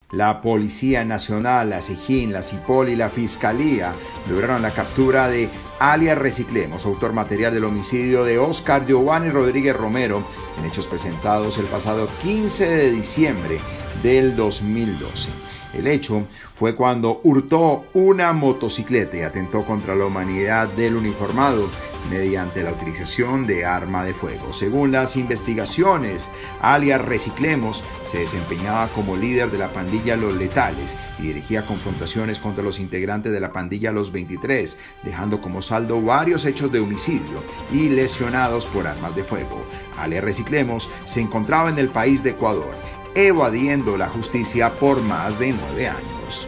La Policía Nacional, la SIJIN, la CIPOL y la Fiscalía lograron la captura de alias Reciclemos, autor material del homicidio de Oscar Giovanni Rodríguez Romero, en hechos presentados el pasado 15 de diciembre del 2012. El hecho fue cuando hurtó una motocicleta y atentó contra la humanidad del uniformado mediante la utilización de arma de fuego. Según las investigaciones, alias Reciclemos se desempeñaba como líder de la pandilla Los Letales y dirigía confrontaciones contra los integrantes de la pandilla Los 23, dejando como saldo varios hechos de homicidio y lesionados por armas de fuego. Alias Reciclemos se encontraba en el país de Ecuador, evadiendo la justicia por más de 9 años.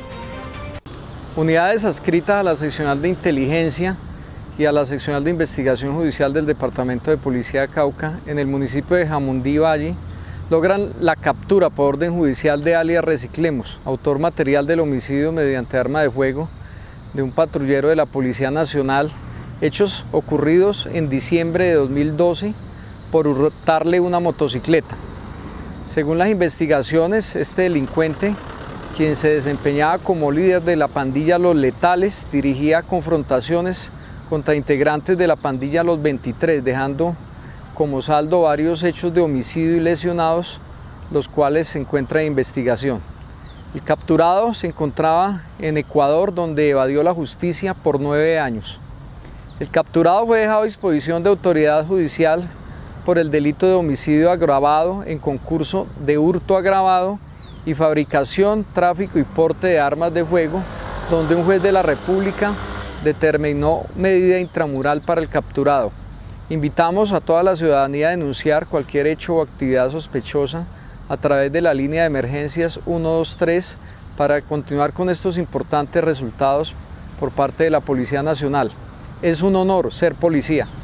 Unidades adscritas a la seccional de inteligencia y a la seccional de investigación judicial del Departamento de Policía de Cauca en el municipio de Jamundí Valle logran la captura por orden judicial de alias Reciclemos, autor material del homicidio mediante arma de fuego de un patrullero de la Policía Nacional, hechos ocurridos en diciembre de 2012 por hurtarle una motocicleta. Según las investigaciones, este delincuente, quien se desempeñaba como líder de la pandilla Los Letales, dirigía confrontaciones contra integrantes de la pandilla Los 23, dejando como saldo varios hechos de homicidio y lesionados, los cuales se encuentran en investigación. El capturado se encontraba en Ecuador, donde evadió la justicia por 9 años. El capturado fue dejado a disposición de autoridad judicial por el delito de homicidio agravado en concurso de hurto agravado y fabricación, tráfico y porte de armas de fuego, donde un juez de la República determinó medida intramural para el capturado. Invitamos a toda la ciudadanía a denunciar cualquier hecho o actividad sospechosa a través de la línea de emergencias 123 para continuar con estos importantes resultados por parte de la Policía Nacional. Es un honor ser policía.